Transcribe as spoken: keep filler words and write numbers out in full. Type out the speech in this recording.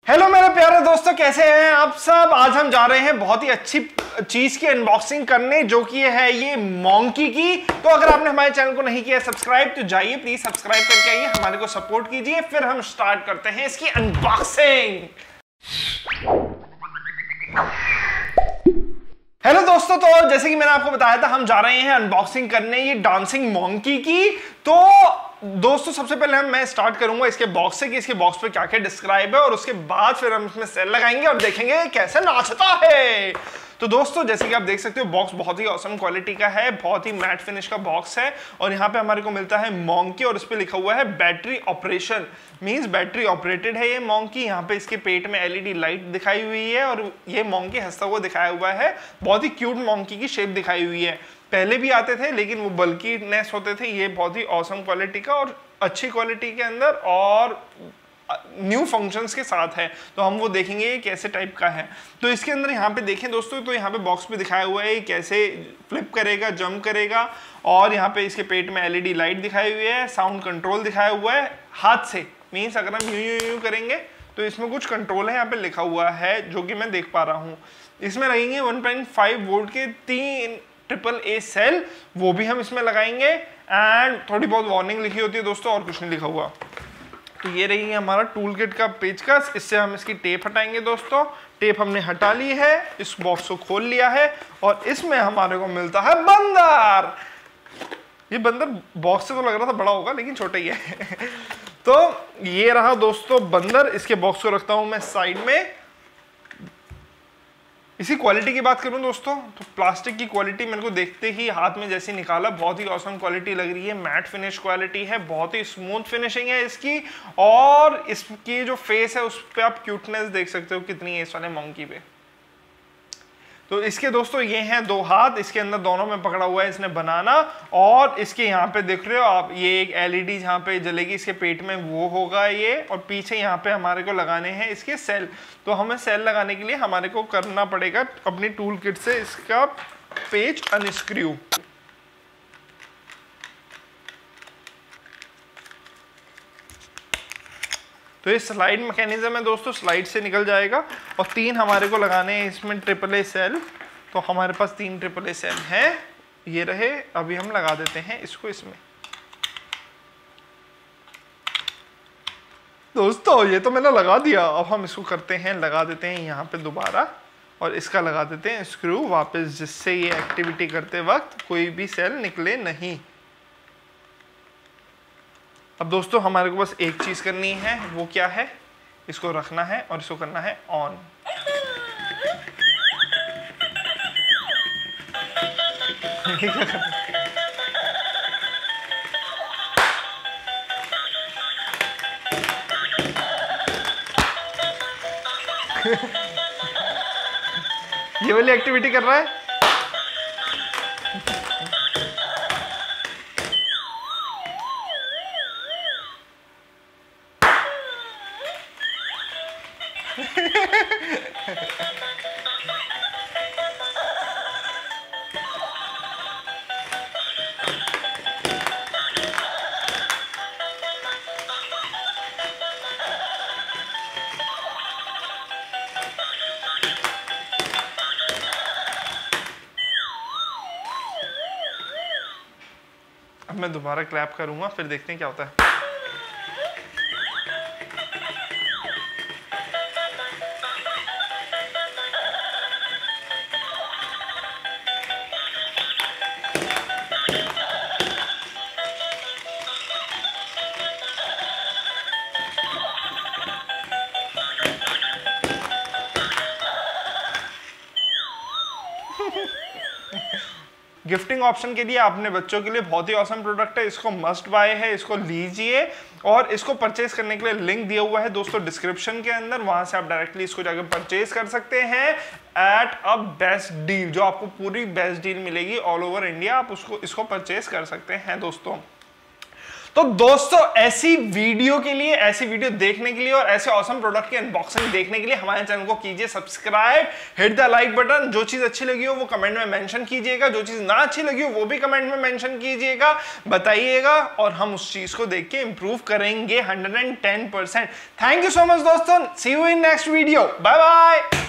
Hello मेरे प्यारे दोस्तों, कैसे हैं आप सब। आज हम जा रहे हैं बहुत ही अच्छी चीज की अनबॉक्सिंग करने, जो कि है ये मोंकी की। तो अगर आपने हमारे चैनल को नहीं किया सब्सक्राइब तो जाइए प्लीज सब्सक्राइब करके आइए, हमारे को सपोर्ट कीजिए। फिर हम स्टार्ट करते हैं इसकी अनबॉक्सिंग। हेलो दोस्तों, तो जैसे कि मैंने आपको बताया था हम जा रहे हैं अनबॉक्सिंग करने ये डांसिंग मोंकी की। तो दोस्तों सबसे पहले हम मैं स्टार्ट करूंगा इसके बॉक्स से कि इसके बॉक्स पे क्या क्या डिस्क्राइब है, और उसके बाद फिर हम इसमें सेल लगाएंगे और देखेंगे कैसे नाचता है। तो दोस्तों जैसे कि आप देख सकते हो बॉक्स बहुत ही ऑसम क्वालिटी का है, बहुत ही मैट फिनिश का बॉक्स है। और यहाँ पे हमारे को मिलता है मोंकी और इस पे लिखा हुआ है battery operation, means battery operated है ये मोंकी। यहाँ पे इसके पेट में एलईडी लाइट दिखाई हुई है और ये मोंकी हंसता हुआ दिखाया हुआ है। बहुत ही क्यूट मोंकी की शेप दिखाई हुई है। पहले भी आते थे लेकिन वो बल्कीनेस होते थे, ये बहुत ही ऑसम क्वालिटी का और अच्छी क्वालिटी के अंदर और न्यू फंक्शंस के साथ है। तो हम वो देखेंगे ये कैसे टाइप का है। तो इसके अंदर यहाँ पे देखें दोस्तों, तो यहाँ पे बॉक्स पे दिखाया हुआ है कैसे फ्लिप करेगा, जंप करेगा। और यहाँ पे इसके पेट में एलईडी लाइट दिखाई हुई है, साउंड कंट्रोल दिखाया हुआ है हाथ से, मीन्स अगर हम यूं यूं यूं करेंगे तो इसमें कुछ कंट्रोल है, यहाँ पे लिखा हुआ है जो कि मैं देख पा रहा हूँ। इसमें लगेंगे वन पॉइंट फाइव वोल्ट के तीन ट्रिपल ए सेल, वो भी हम इसमें लगाएंगे। एंड थोड़ी बहुत वार्निंग लिखी होती है दोस्तों, और कुछ नहीं लिखा हुआ। तो ये रही हमारा टूल किट का पेचकस, इससे हम इसकी टेप हटाएंगे दोस्तों। टेप हमने हटा ली है, इस बॉक्स को खोल लिया है और इसमें हमारे को मिलता है बंदर। ये बंदर बॉक्स से तो लग रहा था बड़ा होगा लेकिन छोटा ही है। तो ये रहा दोस्तों बंदर। इसके बॉक्स को रखता हूं मैं साइड में। इसी क्वालिटी की बात करूं दोस्तों तो प्लास्टिक की क्वालिटी मेरे को देखते ही हाथ में जैसे निकाला बहुत ही ऑसम क्वालिटी लग रही है। मैट फिनिश क्वालिटी है, बहुत ही स्मूथ फिनिशिंग है इसकी। और इसकी जो फेस है उस पर आप क्यूटनेस देख सकते हो कितनी है इस वाले मोंकी पे। तो इसके दोस्तों ये हैं दो हाथ, इसके अंदर दोनों में पकड़ा हुआ है इसने बनाना। और इसके यहाँ पे देख रहे हो आप, ये एक एलईडी जहाँ पे जलेगी इसके पेट में वो होगा ये। और पीछे यहाँ पे हमारे को लगाने हैं इसके सेल। तो हमें सेल लगाने के लिए हमारे को करना पड़ेगा अपनी टूल किट से इसका पेच अनस्क्रू। तो ये स्लाइड मैकेनिज्म है दोस्तों, स्लाइड से निकल जाएगा। और तीन हमारे को लगाने हैं इसमें ट्रिपल ए सेल। तो हमारे पास तीन ट्रिपल ए सेल हैं, ये रहे। अभी हम लगा देते हैं इसको इसमें। दोस्तों ये तो मैंने लगा दिया, अब हम इसको करते हैं लगा देते हैं यहाँ पे दोबारा। और इसका लगा देते हैं स्क्रू वापस, जिससे ये एक्टिविटी करते वक्त कोई भी सेल निकले नहीं। अब दोस्तों हमारे को बस एक चीज करनी है, वो क्या है, इसको रखना है और इसको करना है ऑन। ये वाली एक्टिविटी कर रहा है। अब मैं दोबारा क्लैप करूंगा, फिर देखते हैं क्या होता है। गिफ्टिंग ऑप्शन के लिए आपने बच्चों के लिए बहुत ही ऑसम प्रोडक्ट है, इसको मस्ट बाय है, इसको लीजिए। और इसको परचेज करने के लिए लिंक दिया हुआ है दोस्तों डिस्क्रिप्शन के अंदर, वहां से आप डायरेक्टली इसको जाकर परचेज कर सकते हैं एट अ बेस्ट डील, जो आपको पूरी बेस्ट डील मिलेगी ऑल ओवर इंडिया। आप उसको इसको परचेज कर सकते हैं दोस्तों। तो दोस्तों ऐसी वीडियो के लिए, ऐसी वीडियो देखने के लिए और ऐसे ऑसम प्रोडक्ट की अनबॉक्सिंग देखने के लिए हमारे चैनल को कीजिए subscribe, hit the like button. जो चीज अच्छी लगी हो वो कमेंट में मेंशन कीजिएगा, जो चीज ना अच्छी लगी हो वो भी कमेंट में मेंशन कीजिएगा, बताइएगा और हम उस चीज को देख के इंप्रूव करेंगे hundred and ten percent. Thank you so much दोस्तों, see you in next video, bye bye.